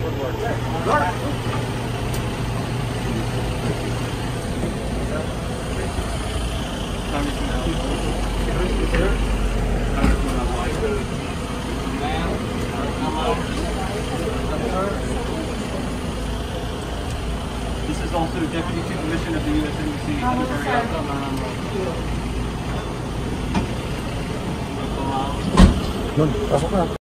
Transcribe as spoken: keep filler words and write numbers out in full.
This is also Deputy Chief of Mission of the U S Embassy. Nun, pasok na.